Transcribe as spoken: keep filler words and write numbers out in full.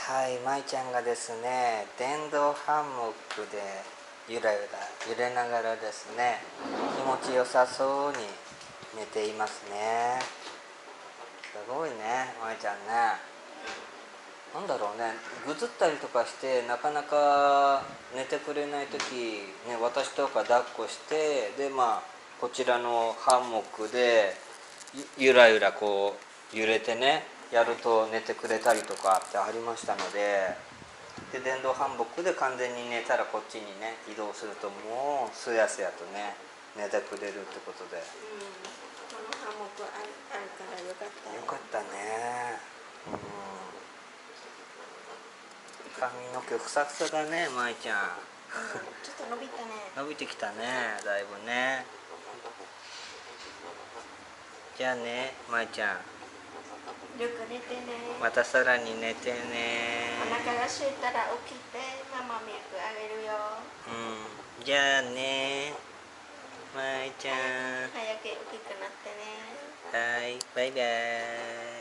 はい、まいちゃんがですね、電動ハンモックでゆらゆら揺れながらですね、気持ちよさそうに寝ていますね。すごいね、まいちゃんね。なんだろうね、ぐずったりとかしてなかなか寝てくれない時、ね、私とか抱っこして、でまあこちらのハンモックでゆらゆらこう揺れてね、やると寝てくれたりとかってありましたので、で電動ハンモックで完全に寝たらこっちにね移動するともうすやすやとね寝てくれるってことで、うん、 このハンモックあるからよかったよ。 よかったね。うん、髪の毛ふさふさだね、まいちゃん。うん、 ちょっと伸びたね。 伸びてきたね、だいぶね。じゃあね、まいちゃん。 よく寝てね。 またさらに寝てね。 お腹が空いたら起きてママミルクあげるよ。 うん、じゃあね、まいちゃん。 早く大きくなってね。 はい、バイバーイ。